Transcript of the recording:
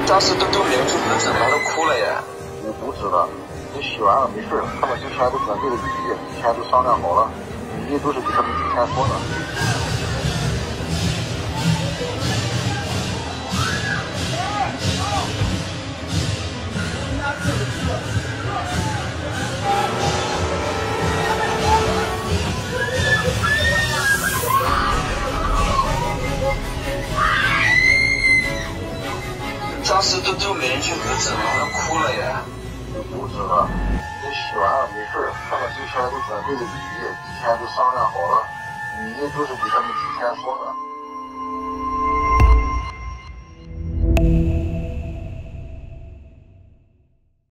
当时都没有去核证，他都哭了呀。 我不知道，你许完了没事，他们之前都准备了几个，提前都商量好了，你都是给他们提前说的。 当时都没人去核证，他都哭了呀。 我不知道，你许完了没事，他们之前都准备了几个，提前都商量好了，你都是给他们提前说的。